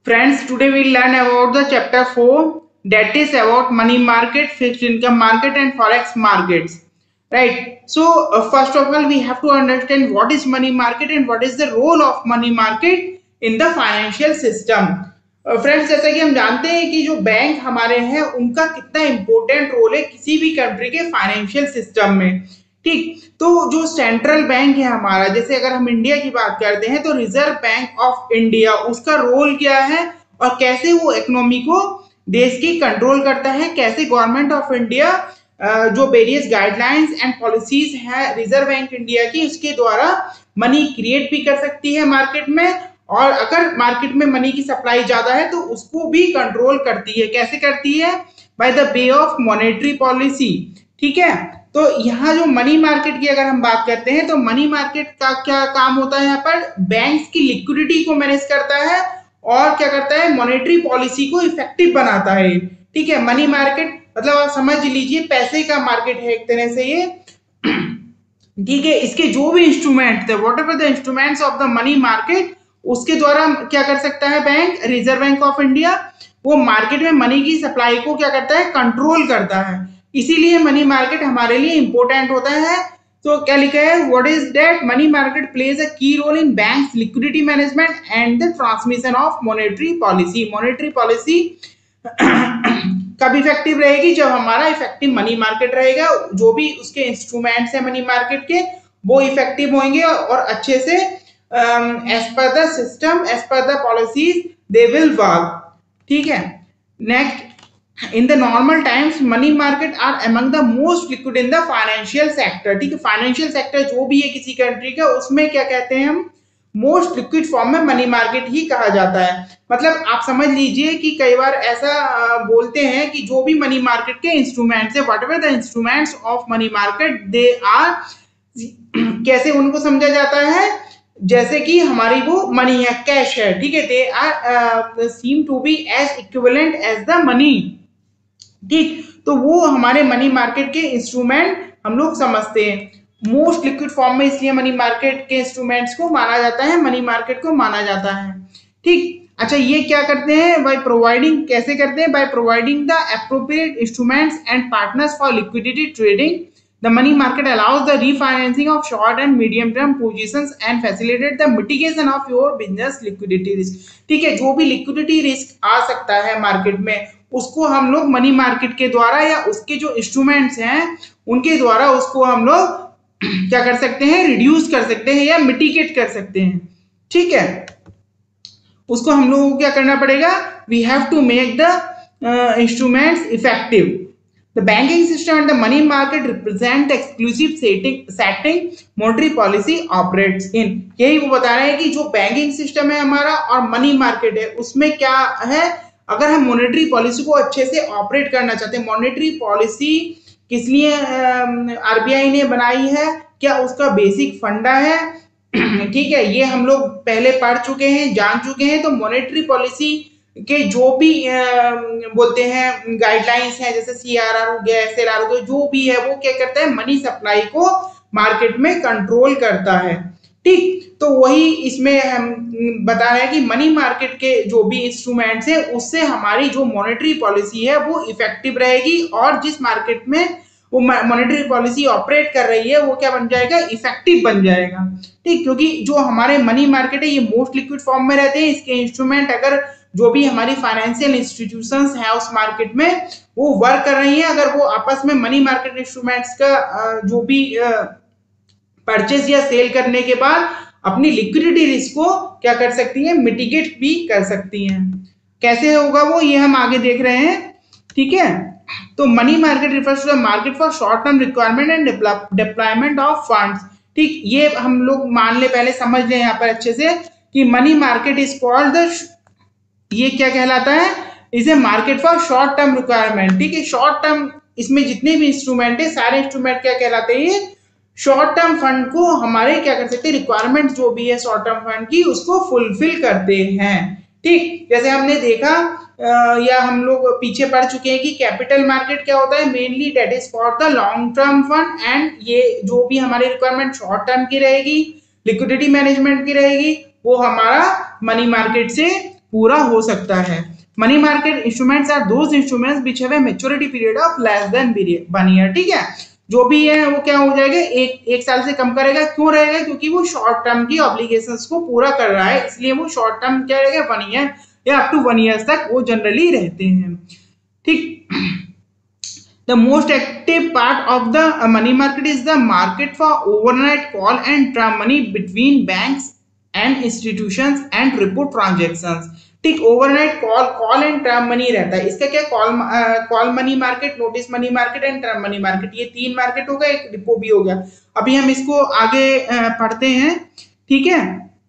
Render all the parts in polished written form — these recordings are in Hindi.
Friends, today we learn about the chapter 4, that is about money market, fixed income market and forex markets. Right. So first of all, we have to understand what is money market and what is the role of money market in the financial system. Friends, जैसा कि हम जानते हैं कि जो बैंक हमारे हैं उनका कितना इंपॉर्टेंट रोल है किसी भी कंट्री के फाइनेंशियल सिस्टम में। ठीक, तो जो सेंट्रल बैंक है हमारा, जैसे अगर हम इंडिया की बात करते हैं तो रिजर्व बैंक ऑफ इंडिया, उसका रोल क्या है और कैसे वो इकोनॉमी को देश की कंट्रोल करता है, कैसे गवर्नमेंट ऑफ इंडिया जो वेरियस गाइडलाइंस एंड पॉलिसीज है रिजर्व बैंक इंडिया की, उसके द्वारा मनी क्रिएट भी कर सकती है मार्केट में, और अगर मार्केट में मनी की सप्लाई ज्यादा है तो उसको भी कंट्रोल करती है। कैसे करती है? By the way of monetary policy. ठीक है, तो यहाँ जो मनी मार्केट की अगर हम बात करते हैं तो मनी मार्केट का क्या काम होता है, यहाँ पर बैंक्स की लिक्विडिटी को मैनेज करता है और क्या करता है, मॉनेटरी पॉलिसी को इफेक्टिव बनाता है। ठीक है, मनी मार्केट मतलब आप समझ लीजिए पैसे का मार्केट है एक तरह से ये। ठीक है, इसके जो भी इंस्ट्रूमेंट थे, whatever the instruments of the money market, उसके द्वारा क्या कर सकता है bank, Reserve Bank of India, वो मार्केट में मनी की सप्लाई को क्या करता है, कंट्रोल करता है। इसीलिए मनी मार्केट हमारे लिए इंपॉर्टेंट होता है। तो क्या लिखा है, what is that, money market plays a key role in banks liquidity management and the transmission of monetary policy. Monetary policy कब इफेक्टिव रहेगी, जब हमारा इफेक्टिव मनी मार्केट रहेगा, जो भी उसके इंस्ट्रूमेंट्स है मनी मार्केट के वो इफेक्टिव होंगे और अच्छे से as per the system, as per the policies they will work. ठीक है, next, in the normal times money market are among the most liquid in the financial sector. ठीक है, फाइनेंशियल सेक्टर जो भी है किसी कंट्री का, उसमें क्या कहते हैं हम, मोस्ट लिक्विड फॉर्म में मनी मार्केट ही कहा जाता है। मतलब आप समझ लीजिए कि कई बार ऐसा बोलते हैं कि जो भी मनी मार्केट के इंस्ट्रूमेंट्स है, whatever the instruments of money market, they are, कैसे उनको समझा जाता है, जैसे कि हमारी वो मनी है, कैश है। ठीक है, they are seem to be as equivalent as the money. ठीक, तो वो हमारे मनी मार्केट के इंस्ट्रूमेंट हम लोग समझते हैं मोस्ट लिक्विड फॉर्म में, इसलिए मनी मार्केट के इंस्ट्रूमेंट्स को माना जाता है, मनी मार्केट को माना जाता है। ठीक, अच्छा, ये क्या करते हैं, बाय प्रोवाइडिंग, कैसे करते हैं, by providing the appropriate instruments and partners for liquidity trading. The money market allows the refinancing of short and medium term positions and facilitate the mitigation of your business liquidity risk. ठीक है, जो भी लिक्विडिटी रिस्क आ सकता है मार्केट में, उसको हम लोग मनी मार्केट के द्वारा या उसके जो इंस्ट्रूमेंट्स हैं उनके द्वारा उसको हम लोग क्या कर सकते हैं, रिड्यूस कर सकते हैं या मिटिगेट कर सकते हैं। ठीक है, उसको हम लोगों को क्या करना पड़ेगा, we have to make the instruments effective. The banking system and the money market represent the exclusive setting monetary policy operates in. यही वो बता रहे हैं कि जो बैंकिंग सिस्टम है हमारा और मनी मार्केट है, उसमें क्या है, अगर हम मॉनेटरी पॉलिसी को अच्छे से ऑपरेट करना चाहते हैं, मॉनेटरी पॉलिसी किस लिए आरबीआई ने बनाई है, क्या उसका बेसिक फंडा है, ठीक है, ये हम लोग पहले पढ़ चुके हैं, जान चुके हैं। तो मॉनेटरी पॉलिसी के जो भी बोलते हैं गाइडलाइंस हैं, जैसे सीआरआर हो गया, एसएलआर हो गया, जो भी है वो क्या करता है, मनी सप्लाई को मार्केट में कंट्रोल करता है। ठीक, तो वही इसमें हम बता रहे हैं कि मनी मार्केट के जो भी इंस्ट्रूमेंट्स है उससे हमारी जो मॉनेटरी पॉलिसी है वो इफेक्टिव रहेगी, और जिस मार्केट में वो मॉनेटरी पॉलिसी ऑपरेट कर रही है वो क्या बन जाएगा, इफेक्टिव बन जाएगा। ठीक, क्योंकि जो हमारे मनी मार्केट है ये मोस्ट लिक्विड फॉर्म में रहते हैं, इसके इंस्ट्रूमेंट अगर जो भी हमारी फाइनेंशियल इंस्टीट्यूशंस हैं उस मार्केट में वो वर्क कर रही हैं, अगर वो आपस में मनी मार्केट इंस्ट्रूमेंट्स का जो भी परचेज या सेल करने के बाद अपनी लिक्विडिटी रिस्क को क्या कर सकती हैं, मिटिगेट भी कर सकती हैं। कैसे होगा वो, ये हम आगे देख रहे हैं। ठीक है, तो money market refers to the market for short term requirement and deployment of funds. ठीक, ये हम लोग मान ले, पहले समझ लें यहाँ पर अच्छे से कि money market is called the, ये क्या कहलाता है, is a market for short term requirement. ठीक है, शॉर्ट टर्म, इसमें जितने भी इंस्ट्रूमेंट है सारे इंस्ट्रूमेंट क्या कहलाते हैं, ये शॉर्ट टर्म फंड को हमारे क्या कर सकते हैं, रिक्वायरमेंट जो भी है शॉर्ट टर्म फंड की उसको फुलफिल करते हैं। ठीक, जैसे हमने देखा या हम लोग पीछे पढ़ चुके हैं कि कैपिटल मार्केट क्या होता है, mainly debt is for the long term fund, and ये जो भी हमारी रिक्वायरमेंट शॉर्ट टर्म की रहेगी, लिक्विडिटी मैनेजमेंट की रहेगी, वो हमारा मनी मार्केट से पूरा हो सकता है। Money market instruments are those instruments which have a maturity period of less than 1 year. ठीक है, जो भी है वो क्या हो जाएगा, एक साल से कम करेगा। क्यों रहेगा? क्योंकि वो शॉर्ट टर्म की ऑब्लिगेशंस को पूरा कर रहा है, इसलिए वो शॉर्ट टर्म क्या रहेगा, 1 ईयर या अप टू 1 ईयर तक वो जनरली रहते हैं। ठीक, the most active part of the money market is the market for overnight call and term money between banks and institutions and repo transactions। ठीक, overnight call and term money रहता है। इसका क्या, call money market, notice money market and term money market, ये 3 मार्केट हो गया, एक रिपो भी हो गया। अभी हम इसको आगे पढ़ते हैं। ठीक है,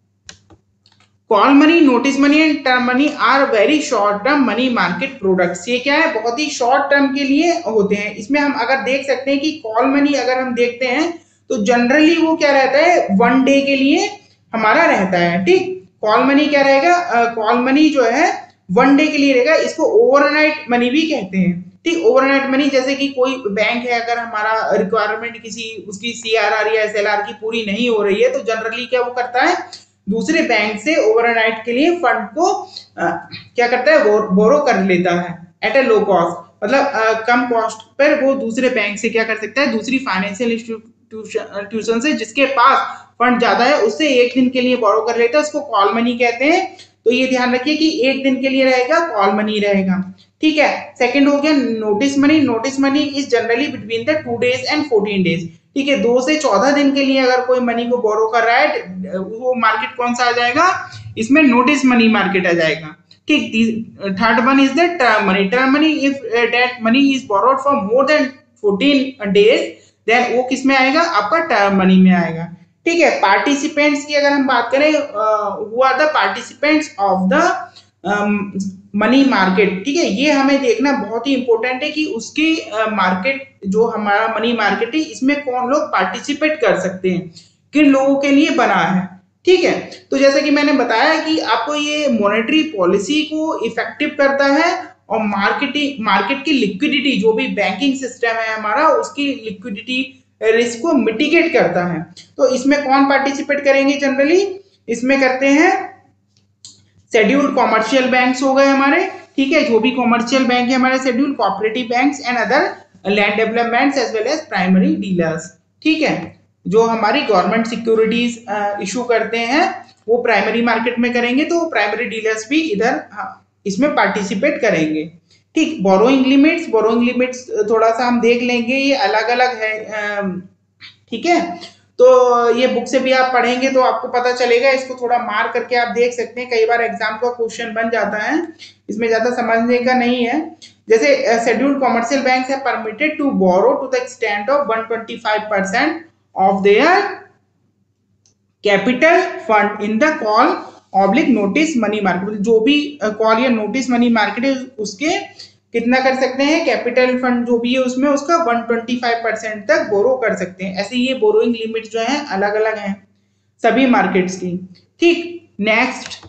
call money, notice money and term money are very short term money market products. ये क्या है, बहुत ही शॉर्ट टर्म के लिए होते हैं। इसमें हम अगर देख सकते हैं कि कॉल मनी अगर हम देखते हैं तो जनरली वो क्या रहता है, 1 डे के लिए हमारा रहता है। ठीक, कॉल मनी क्या रहेगा, कॉल मनी जो है 1 डे के लिए रहेगा। इसको ओवरनाइट मनी भी कहते हैं। ठीक, ओवरनाइट मनी, जैसे कि कोई बैंक है, अगर हमारा रिक्वायरमेंट किसी उसकी सीआरआर या एसएलआर की पूरी नहीं हो रही है तो जनरली क्या वो करता है, दूसरे बैंक से ओवरनाइट के लिए फंड को क्या करता है, बोरो कर लेता है एट ए लो कॉस्ट। मतलब कम कॉस्ट पर वो दूसरे बैंक से क्या कर सकता है, दूसरी फाइनेंशियल इंस्टीट्यूशन से जिसके पास फंड ज्यादा है उससे एक दिन के लिए बोरो कर लेता है, उसको कॉल मनी कहते हैं। तो ये ध्यान रखिए कि एक दिन के लिए रहेगा, कॉल मनी रहेगा। ठीक है, सेकंड हो गया notice money. Notice money is generally between the 2 days and 14 days। ठीक है, 2 से 14 दिन के लिए अगर कोई मनी को बोरो कर रहा है, वो मार्केट कौन सा आ जाएगा, इसमें नोटिस मनी मार्केट आ जाएगा। ठीक, third one is the term money. Term money, if that money is borrowed for more than 14 days, then वो किस में आएगा, आपका टर्म मनी में आएगा। ठीक है, पार्टिसिपेंट्स की अगर हम बात करें, who are the participants of the money market. ठीक है, ये हमें देखना बहुत ही इंपॉर्टेंट है कि उसकी मार्केट, जो हमारा मनी मार्केट है, इसमें कौन लोग पार्टिसिपेट कर सकते हैं, किन लोगों के लिए बना है। ठीक है, तो जैसे कि मैंने बताया कि आपको ये मॉनेटरी पॉलिसी को इफेक्टिव करता है और मार्केट की लिक्विडिटी, जो भी बैंकिंग सिस्टम है हमारा, उसकी लिक्विडिटी रिस्क को मिटिगेट करता है। तो इसमें कौन पार्टिसिपेट करेंगे जनरली, इसमें करते हैं शेड्यूल्ड कॉमर्शियल बैंक्स हो गए हमारे। ठीक है, जो भी कॉमर्शियल बैंक है हमारे, scheduled cooperative banks and other land developments as well as primary dealers. ठीक है, जो हमारी गवर्नमेंट सिक्योरिटीज इशू करते हैं वो प्राइमरी मार्केट में करेंगे, तो प्राइमरी डीलर्स भी इधर इसमें पार्टिसिपेट करेंगे। ठीक, बोरोइंग लिमिट्स थोड़ा सा हम देख लेंगे, ये अलग अलग है। ठीक है, तो ये बुक से भी आप पढ़ेंगे तो आपको पता चलेगा, इसको थोड़ा मार्क करके आप देख सकते हैं, कई बार एग्जाम का क्वेश्चन बन जाता है, इसमें ज्यादा समझने का नहीं है। जैसे शेड्यूल्ड कॉमर्शियल बैंक है permitted to borrow to the extent of 125% of their capital fund in the call oblique notice money market. जो भी कॉल या नोटिस मनी मार्केट है उसके कितना कर सकते हैं, कैपिटल फंड जो भी है उसमें उसका 125% तक बोरो कर सकते हैं। ऐसे ये बोरोइंग लिमिट जो है अलग अलग हैं सभी मार्केट्स की। ठीक, नेक्स्ट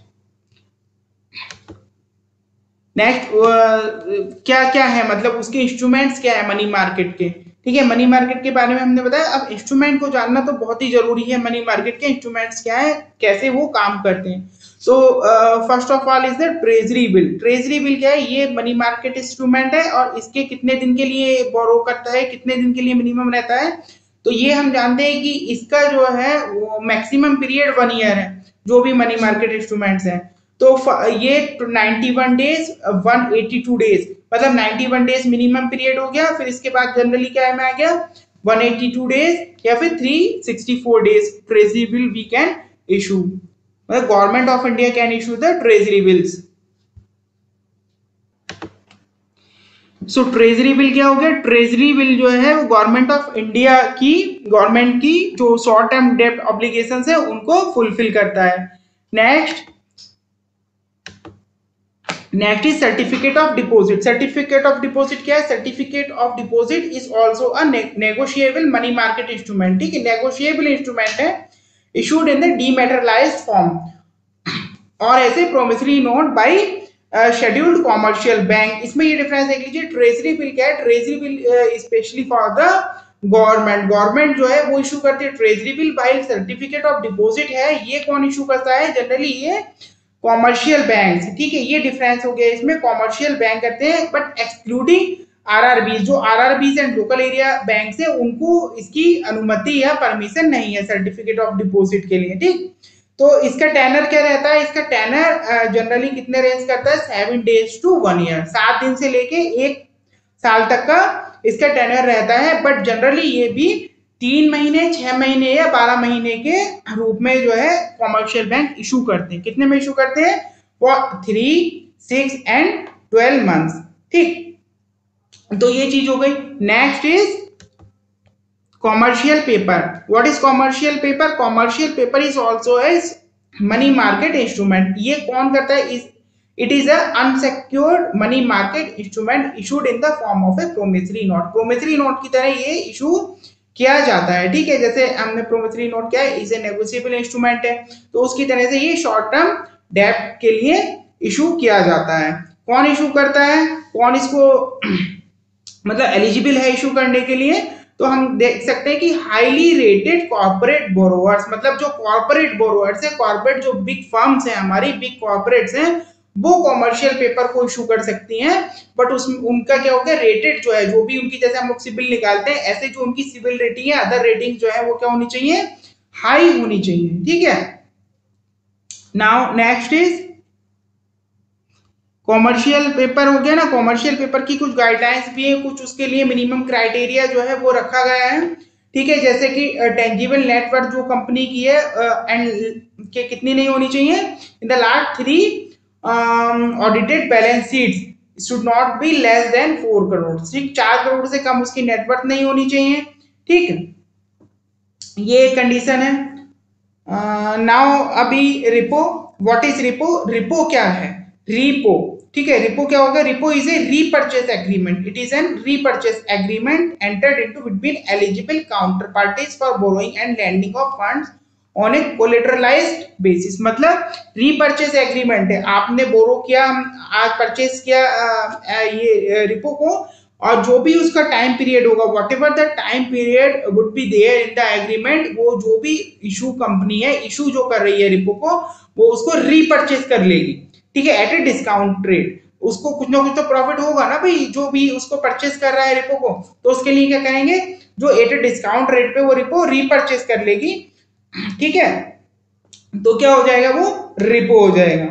क्या क्या है, मतलब उसके इंस्ट्रूमेंट्स क्या है मनी मार्केट के। ठीक है, मनी मार्केट के बारे में हमने बताया। अब इंस्ट्रूमेंट को जानना तो बहुत ही जरूरी है, मनी मार्केट के इंस्ट्रूमेंट्स क्या है, कैसे वो काम करते हैं। तो first of all is the treasury bill. Treasury bill क्या है, ये मनी मार्केट इंस्ट्रूमेंट है और इसके कितने दिन के लिए बोरो करता है, कितने दिन के लिए मिनिमम रहता है, तो ये हम जानते हैं कि इसका जो है वो मैक्सिमम पीरियड 1 ईयर है, जो भी मनी मार्केट इंस्ट्रूमेंट्स हैं। तो ये 91 डेज 182 डेज, मतलब 91 डेज मिनिमम पीरियड हो गया। फिर इसके बाद जनरली क्या में आ गया 182 डेज या फिर 364 days treasury bill we can issue, मतलब Government of India can issue the treasury bills. So treasury bill क्या हो गया, ट्रेजरी बिल जो है वो गवर्नमेंट ऑफ इंडिया की, गवर्नमेंट की जो शॉर्ट टर्म डेब्ट ऑब्लिगेशंस है उनको फुलफिल करता है। Next is certificate of deposit. Certificate of deposit क्या है, certificate of deposit is also a negotiable money market instrument. ठीक है, नेगोशिएबल इंस्ट्रूमेंट है, issued in the dematerialised form और ऐसे promissory note by scheduled commercial bank. इसमें ये डिफरेंस देख लीजिए, ट्रेजरी बिल क्या है, treasury bill specially for the government जो है वो इशू करती है treasury bill, while certificate of deposit है ये कौन इशू करता है, जनरली ये कॉमर्शियल बैंक, ठीक है, ये डिफरेंस हो गया इसमें। कॉमर्शियल बैंक करते हैं बट एक्सक्लूडिंग आरआरबी, जो RRB and local area bank है उनको इसकी अनुमति या परमिशन नहीं है सर्टिफिकेट ऑफ डिपॉजिट के लिए, ठीक। तो इसका टेनर क्या रहता है, इसका टेनर जनरली कितने रेंज करता है, 7 days to 1 year, 7 दिन से लेके 1 साल तक का इसका टेनर रहता है। बट जनरली ये भी 3 महीने, 6 महीने या 12 महीने के रूप में जो है कॉमर्शियल बैंक इशू करते हैं। कितने में इशू करते हैं, फॉर 3, 6 and 12 months, ठीक। तो ये चीज हो गई। Next is commercial paper. What is commercial paper, commercial paper is also as money market instrument. ये कौन करता है, it is a unsecured money market instrument issued in the form of a promissory note. Promissory note की तरह ये इशू किया जाता है, ठीक है। जैसे हमने प्रोमिसरी नोट क्या है, इज ए नेगोशिएबल इंस्ट्रूमेंट है, तो उसकी तरह से ये शॉर्ट टर्म डेब्ट के लिए इशू किया जाता है। कौन इशू करता है, कौन इसको मतलब एलिजिबल है इशू करने के लिए, तो हम देख सकते हैं कि हाईली रेटेड कॉर्पोरेट बोरोवर्स, मतलब जो कॉर्पोरेट बोरोवर्स है, कॉर्पोरेट जो बिग फर्म्स हैं, हमारी बिग कॉर्पोरेट्स हैं, वो कॉमर्शियल पेपर को इशू कर सकती हैं। बट उसमें उनका क्या होगा, रेटेड जो है, जो भी उनकी, जैसे हम लोग सिविल निकालते हैं, ऐसे जो उनकी सिविल रेटिंग है, अदर रेटिंग जो है वो क्या होनी चाहिए, हाई होनी चाहिए, ठीक है। Now next is commercial paper हो गया ना। कॉमर्शियल पेपर की कुछ गाइडलाइंस भी है, कुछ उसके लिए मिनिमम क्राइटेरिया जो है वो रखा गया है, ठीक है। जैसे कि टेंजिबल नेटवर्थ जो कंपनी की है एंड के कितनी नहीं होनी चाहिए, in the last 3 audited balance sheets should not be less than 4 crore, ठीक, 4 करोड़ से कम उसकी नेटवर्थ नहीं होनी चाहिए, ठीक, ये कंडीशन है। नाउ अभी repo, what is repo, repo क्या है, रिपो, ठीक है। रिपो क्या होगा, repo is a repurchase agreement, it is an repurchase agreement entered into between eligible counterparties for borrowing and lending of funds on a collateralized basis. मतलब रीपर्चेस एग्रीमेंट है, आपने बोरो किया, आज परचेस किया ये रिपो को, और जो भी उसका टाइम पीरियड होगा, whatever the time period would be there in the agreement, वो जो भी इशू कंपनी है, इशू जो कर रही है रिपो को, वो उसको रीपर्चेस कर लेगी, ठीक है, एट ए डिस्काउंट रेट। उसको कुछ ना कुछ तो प्रॉफिट होगा ना भाई, जो भी उसको परचेस कर रहा है रिपो को, तो उसके लिए क्या करेंगे, जो एट ए डिस्काउंट रेट पे वो रिपो रीपर्चेस कर लेगी, ठीक है, तो क्या हो जाएगा, वो रिपो हो जाएगा।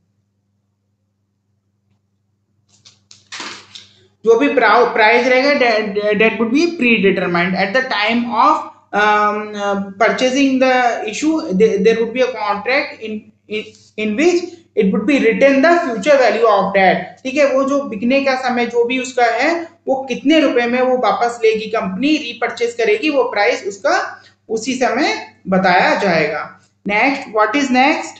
जो भी प्राइस रहेगा date would be predetermined at the time of purchasing the issue, there would be a contract in which it would be return the future value of debt, ठीक है। वो जो बिकने का समय जो भी उसका है, वो कितने रुपए में वो वापस लेगी कंपनी, रीपर्चेस करेगी, वो प्राइस उसका उसी समय बताया जाएगा। Next, what is next,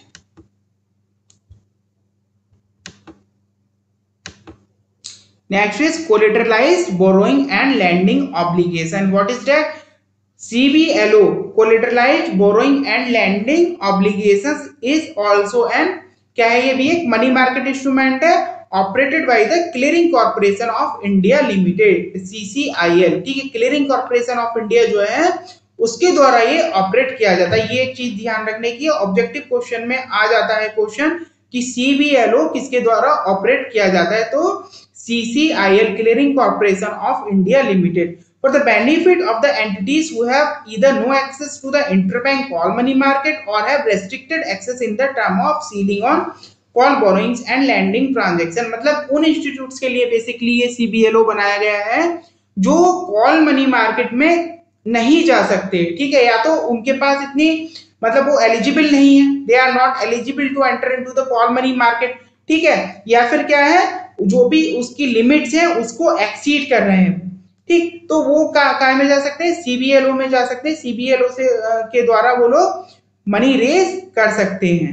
next is collateralized borrowing and lending obligation. What is that, CBLO, collateralized borrowing and lending obligations is also an, क्या है, ये भी एक मनी मार्केट इंस्ट्रूमेंट है, operated by the clearing corporation of India limited, CCIL, ठीक है। क्लियरिंग कॉर्पोरेशन ऑफ इंडिया जो है उसके द्वारा ये ऑपरेट किया जाता है। ये एक चीज ध्यान रखने की, ऑब्जेक्टिव क्वेश्चन में आ जाता है क्वेश्चन कि CBLO किसके द्वारा ऑपरेट किया जाता है, तो CCIL, Clearing Corporation of India Limited, for the benefit of the entities who have either no access to the interbank call money market or have restricted access in the term of ceiling on call borrowings and lending transaction। मतलब उन इंस्टीट्यूट्स के लिए बेसिकली ये CBLO बनाया गया है जो कॉल मनी मार्केट में नहीं जा सकते, ठीक है, या तो उनके पास इतनी, मतलब वो एलिजिबल नहीं है, they are not eligible to enter into the call money market, ठीक है, या फिर क्या है, जो भी उसकी लिमिट्स हैं उसको एक्सीड कर रहे हैं, ठीक, तो वो काय में जा सकते हैं, CBLO में जा सकते हैं, CBLO से के द्वारा वो लोग मनी रेज कर सकते हैं।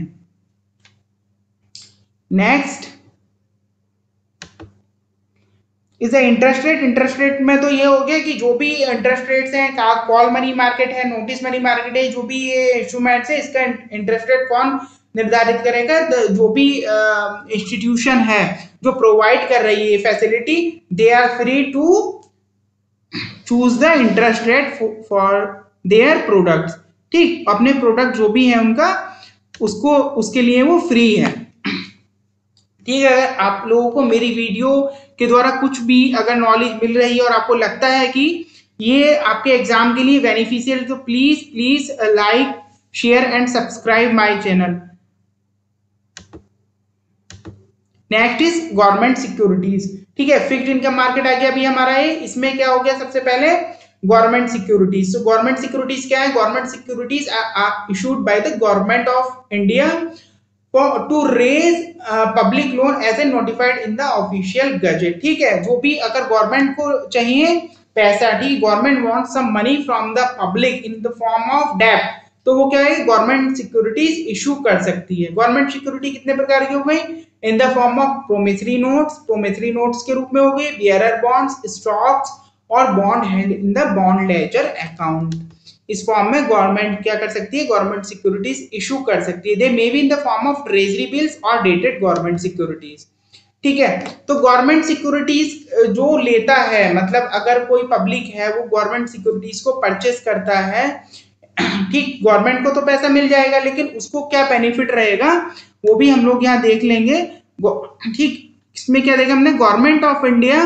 Next is interest rate. Interest rate में तो ये हो गया कि जो भी इंटरेस्ट रेट्स हैं, कॉल मनी मार्केट है, नोटिस मनी मार्केट है, जो भी ये इंस्ट्रूमेंट्स है, इसका इंटरेस्ट रेट कौन निर्धारित करेगा, जो भी इंस्टीट्यूशन है जो प्रोवाइड कर रही है facility, they are free to choose the interest rate for their products, ठीक, अपने प्रोडक्ट जो भी है उनका, उसको उसके लिए वो फ्री है, ठीक है। अगर आप लोगों को मेरी वीडियो के द्वारा कुछ भी अगर नॉलेज मिल रही है और आपको लगता है कि ये आपके एग्जाम के लिए बेनिफिशियल, तो please please like share and subscribe my channel. Next is government securities. ठीक है, फिक्स्ड इनकम मार्केट आ गया अभी हमारा ये। इसमें क्या हो गया, सबसे पहले गवर्नमेंट सिक्योरिटीज। तो गवर्नमेंट सिक्योरिटीज क्या है? Government securities are issued by the government of India to raise public loan as a notified in the official gazette. ठीक है, जो भी अगर गवर्नमेंट को चाहिए पैसा, ठीक, government want some money from the public in the form of डेब्ट, तो वो क्या है, गवर्नमेंट सिक्योरिटीज इशू कर सकती है। गवर्नमेंट सिक्योरिटी कितने प्रकार की हो गई? In the form of promissory notes, promissory notes के रूप में हो गए, बियरर बॉन्ड्स, स्टॉक्स और bond held in the bond ledger account. इस फॉर्म में गवर्नमेंट क्या कर सकती है? गवर्नमेंट सिक्योरिटीज इशू कर सकती है। They may be in the form of treasury bills और डेटेड गवर्नमेंट सिक्योरिटीज। ठीक है, तो गवर्नमेंट सिक्योरिटीज जो लेता है, मतलब अगर कोई पब्लिक है वो गवर्नमेंट सिक्योरिटीज को परचेस करता है, ठीक, गवर्नमेंट को तो पैसा मिल जाएगा, लेकिन उसको क्या बेनिफिट रहेगा वो भी हम लोग यहाँ देख लेंगे। ठीक, इसमें क्या देखा हमने, गवर्नमेंट ऑफ इंडिया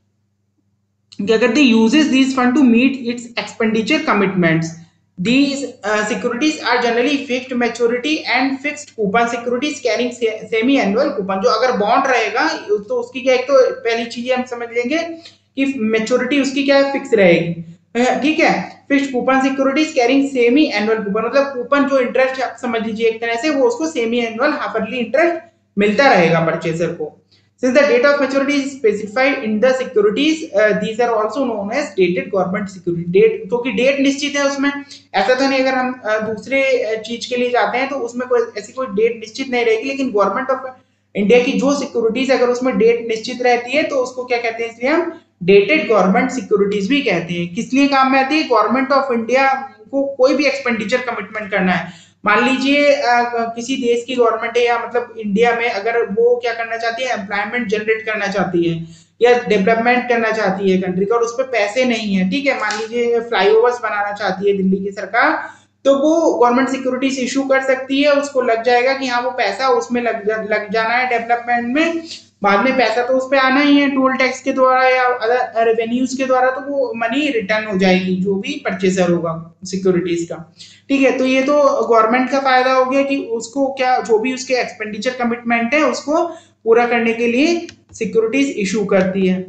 क्या करती है, uses these fund to meet its expenditure commitments. These securities are generally fixed maturity and fixed coupon securities carrying semi annual coupon। जो अगर बॉन्ड रहेगा तो उसकी क्या, एक तो पहली चीज हम समझ लेंगे कि मेच्योरिटी उसकी क्या है, फिक्स रहेगी। ठीक है, fixed coupon securities carrying semi annual coupon, मतलब कूपन जो इंटरेस्ट आप समझ लीजिए एक तरह से, वो उसको semi annual half yearly interest मिलता रहेगा परचेसर को। Since the date of maturity is specified in the securities, these are also known as dated government security। Date, क्योंकि डेट निश्चित है उसमें, ऐसा तो नहीं अगर हम दूसरे चीज के लिए जाते हैं तो उसमें कोई ऐसी कोई डेट निश्चित नहीं रहेगी, लेकिन गवर्नमेंट ऑफ इंडिया की जो सिक्योरिटीज अगर उसमें डेट निश्चित रहती है तो उसको क्या कहते हैं, इसलिए हम डेटेड गवर्नमेंट सिक्योरिटीज भी कहते हैं। किस लिए काम में आती है? गवर्नमेंट ऑफ इंडिया को कोई भी एक्सपेंडिचर कमिटमेंट करना है, मान लीजिए किसी देश की गवर्नमेंट है या मतलब इंडिया में अगर वो क्या करना चाहती है, एम्प्लॉयमेंट जनरेट करना चाहती है या डेवलपमेंट करना चाहती है कंट्री का, और उस पर पैसे नहीं है, ठीक है, मान लीजिए फ्लाईओवर्स बनाना चाहती है दिल्ली की सरकार, तो वो गवर्नमेंट सिक्योरिटीज इशू कर सकती है। उसको लग जाएगा कि हाँ वो पैसा उसमें लग जाना है डेवलपमेंट में, बाद में पैसा तो उस पर आना ही है टोल टैक्स के द्वारा या अदर रेवेन्यूज के द्वारा, तो वो मनी रिटर्न हो जाएगी जो भी परचेसर होगा सिक्योरिटीज का। ठीक है, तो ये तो गवर्नमेंट का फायदा हो गया कि उसको क्या, जो भी उसके एक्सपेंडिचर कमिटमेंट है उसको पूरा करने के लिए सिक्योरिटीज इशू करती है।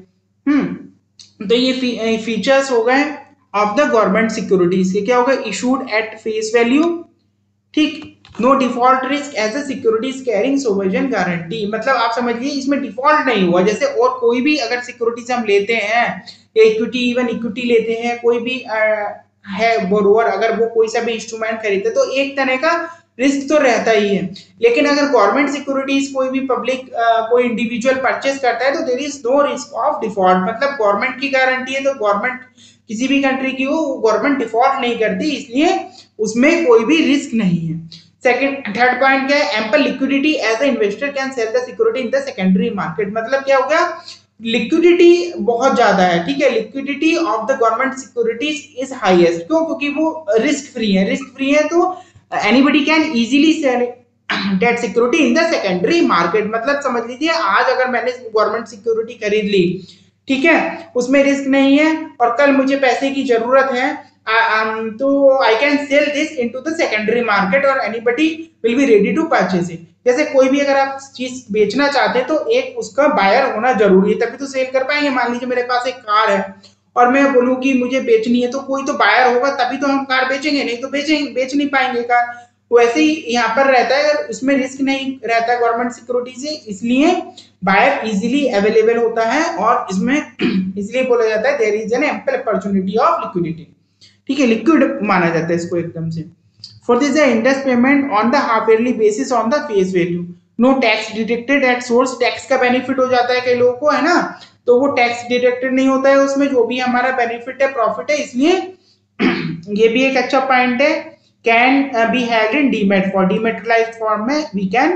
तो ये फीचर्स हो गए ऑफ द गवर्नमेंट सिक्योरिटीज के। क्या होगा? इशूड एट फेस वैल्यू, ठीक, no default risk as a securities carrying sovereign guarantee, मतलब आप समझिए इसमें डिफॉल्ट नहीं हुआ। जैसे और कोई भी अगर सिक्योरिटीज हम लेते हैं, इक्विटी, इवन इक्विटी लेते हैं, कोई भी है बोरोवर, अगर वो कोई सा भी इंस्ट्रूमेंट खरीदते तो एक तरह का रिस्क तो रहता ही है। लेकिन अगर गवर्नमेंट सिक्योरिटीज कोई भी पब्लिक कोई इंडिविजुअल परचेस करता है तो there is no risk of default, मतलब गवर्नमेंट की गारंटी है, तो गवर्नमेंट किसी भी कंट्री की हो गवर्नमेंट डिफॉल्ट नहीं करती, इसलिए उसमें कोई भी रिस्क नहीं है। सेकंड, थर्ड पॉइंट क्या है? Ample liquidity as a investor can sell the security in the secondary market, मतलब क्या हो गया, लिक्विडिटी बहुत ज्यादा है। ठीक है, liquidity of the government securities is highest, क्यों? क्योंकि वो रिस्क फ्री है, रिस्क फ्री है तो anybody can easily sell debt security in the secondary market. मतलब समझ लीजिए आज अगर मैंने गवर्नमेंट सिक्योरिटी खरीद ली, ठीक है, उसमें रिस्क नहीं है और कल मुझे पैसे की जरूरत है, तो I can sell this into the secondary market और anybody will be ready to purchase it. जैसे कोई भी अगर आप चीज बेचना चाहते हैं तो एक उसका बायर होना जरूरी है, तभी तो सेल कर पाएंगे। मान लीजिए मेरे पास एक कार है और मैं बोलूं कि मुझे बेचनी है, तो कोई तो बायर होगा तभी तो हम कार बेचेंगे, नहीं तो बेच नहीं पाएंगे कार। वैसे ही यहाँ पर रहता है, उसमें रिस्क नहीं रहता है गवर्नमेंट सिक्योरिटी से, इसलिए बायर इजीली अवेलेबल होता है और इसमें इसलिए बोला जाता है there is an ample opportunity of liquidity. ठीक है, लिक्विड माना जाता है इसको एकदम से। For this interest payment on the half yearly basis on the face value, no tax deducted at source, tax का बेनिफिट हो जाता है कई लोगों को, है ना, तो वो टैक्स डिडक्टेड नहीं होता है उसमें, जो भी हमारा बेनिफिट है प्रॉफिट है, इसलिए ये भी एक अच्छा पॉइंट है। Can be held in demat for, dematerialized form में we can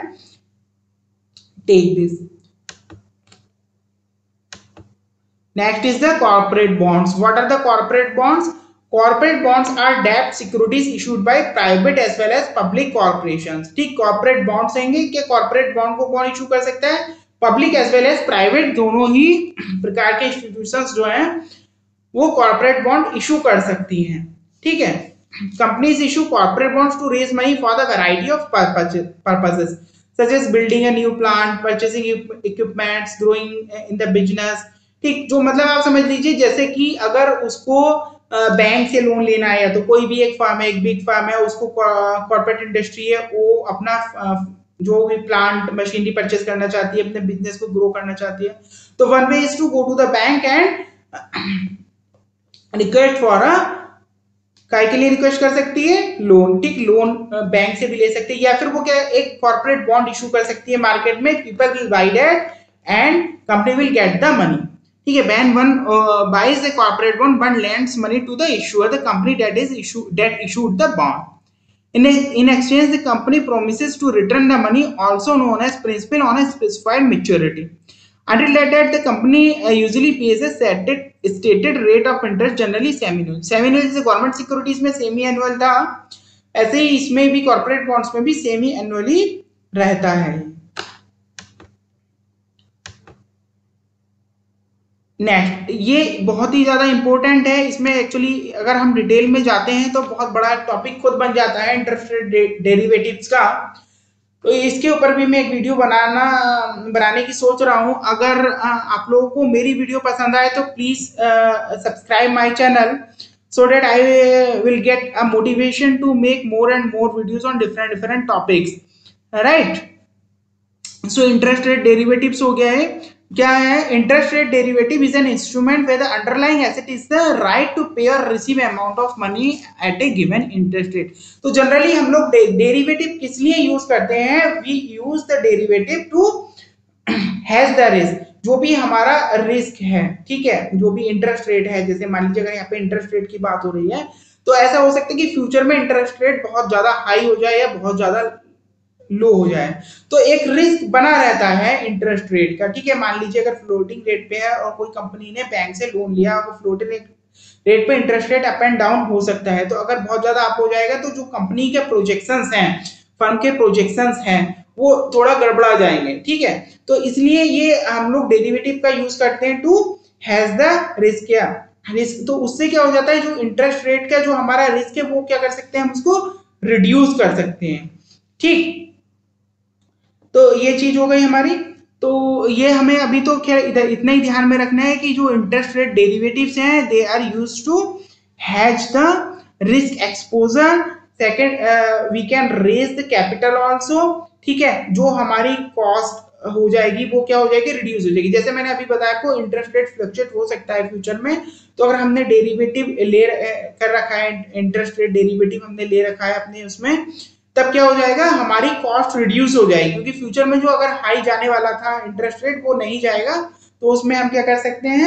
take this. Next is the corporate bonds. What are the corporate bonds? Corporate bonds are डेब्ट securities issued by private as well as public corporations. ठीक, कॉर्पोरेट बॉन्ड्स रहेंगे कि कॉर्पोरेट बॉन्ड को कौन इशू कर सकता है, public as well as private, दोनों ही प्रकार के इंस्टीट्यूशंस जो हैं वो कॉर्पोरेट बॉन्ड इशू कर सकती हैं। ठीक है, companies issue corporate bonds to raise money for the variety of purposes such as building a new plant, purchasing equipments, growing in the business। ठीक, जो मतलब आप समझ लीजिए जैसे कि अगर उसको बैंक से लोन लेना है, या तो कोई भी एक फर्म है, एक बिग फर्म है, उसको कॉर्पोरेट इंडस्ट्री है, वो अपना जो भी प्लांट मशीनरी परचेज करना चाहती है, अपने बिजनेस को ग्रो करना चाहती है, तो one way is to go to the bank and request for a, काय के लिए रिक्वेस्ट कर सकती है, लोन। ठीक, लोन बैंक से भी ले सकती है, या फिर वो क्या एक कॉर्पोरेट बॉन्ड इशू कर सकती है मार्केट में, people will buy that and company will get the money. ठीक है, when one buys the corporate bond, one lends money to the issuer, the company that issued the bond. In exchange, the company promises to return the money, also known as principal, on a specified maturity. Until that, the company usually pays a stated rate of interest, generally semi-annual. Semi-annual जैसे गवर्नमेंट सिक्योरिटीज में सेमी एनुअल था, ऐसे ही इसमें भी कॉर्पोरेट बॉन्ड्स में भी सेमी एनुअली रहता है। नेक्स्ट, ये बहुत ही ज्यादा इंपॉर्टेंट है, इसमें एक्चुअली अगर हम डिटेल में जाते हैं तो बहुत बड़ा टॉपिक खुद बन जाता है इंटरेस्ट रेट डेरिवेटिव्स का। तो इसके ऊपर भी मैं एक वीडियो बनाने की सोच रहा हूं। अगर आप लोगों को मेरी वीडियो पसंद आए तो please subscribe my channel, so that I will get a motivation to make more and more videos on different topics, right? So interest rate derivatives हो गया है, क्या है interest rate derivative? Is an instrument where the underlying asset is the right to pay और receive amount of money at a given interest rate. तो जनरली हम लोग डेरिवेटिव किस लिए यूज करते हैं? We use the derivative to hedge the risk, जो भी हमारा रिस्क है, ठीक है, जो भी इंटरेस्ट रेट है, जैसे मान लीजिए अगर यहाँ पे इंटरेस्ट रेट की बात हो रही है तो ऐसा हो सकता है कि फ्यूचर में इंटरेस्ट रेट बहुत ज्यादा हाई हो जाए या बहुत ज्यादा लो हो जाए, तो एक रिस्क बना रहता है इंटरेस्ट रेट का। ठीक है, मान लीजिए अगर फ्लोटिंग रेट पे है और कोई कंपनी ने बैंक से लोन लिया, और फ्लोटिंग रेट पे interest rate up and down हो सकता है, तो अगर बहुत ज्यादा अप हो जाएगा तो जो कंपनी के प्रोजेक्शंस हैं, फर्म के प्रोजेक्शंस हैं, वो थोड़ा गड़बड़ा जाएंगे। ठीक है, तो इसलिए ये हम लोग डेरिवेटिव का यूज करते हैं टू हैज द रिस्क। क्या रिस्क? तो उससे क्या हो जाता है, जो इंटरेस्ट रेट का जो हमारा रिस्क है वो क्या कर सकते हैं, हम उसको रिड्यूस कर सकते हैं। ठीक, तो ये चीज हो गई हमारी। तो ये हमें अभी तो खैर इधर इतना ही ध्यान में रखना है कि जो इंटरेस्ट रेट डेरिवेटिव्स हैं they are used to hedge the risk exposure. Second, we can raise the capital also. ठीक है, जो हमारी कॉस्ट हो जाएगी वो क्या हो जाएगी, रिड्यूस हो जाएगी। जैसे मैंने अभी बताया आपको इंटरेस्ट रेट फ्लक्चुएट हो सकता है फ्यूचर में, तो अगर हमने डेरिवेटिव ले कर रखा है, इंटरेस्ट रेट डेरिवेटिव हमने ले रखा है अपने उसमें, तब क्या हो जाएगा, हमारी कॉस्ट रिड्यूस हो जाएगी, क्योंकि फ्यूचर में जो अगर हाई जाने वाला था इंटरेस्ट रेट वो नहीं जाएगा, तो उसमें हम क्या कर सकते हैं,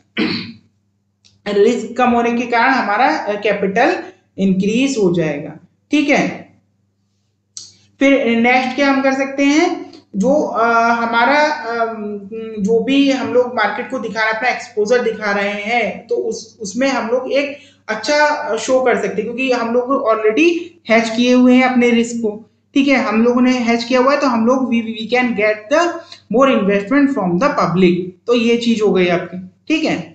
रिस्क कम होने के कारण हमारा कैपिटल इंक्रीज हो जाएगा। ठीक है, फिर नेक्स्ट क्या हम कर सकते हैं, जो हमारा जो भी हम लोग मार्केट को दिखा रहे हैं, अपना एक्सपोजर दिखा रहे हैं, तो उसमें हम लोग एक अच्छा शो कर सकते हैं, क्योंकि हम लोग ऑलरेडी हैच किए हुए हैं अपने रिस्क को। ठीक है, हम लोगों ने हैच किया हुआ है, तो हम लोग we can get the more investment from the public. तो ये चीज हो गई आपकी। ठीक है,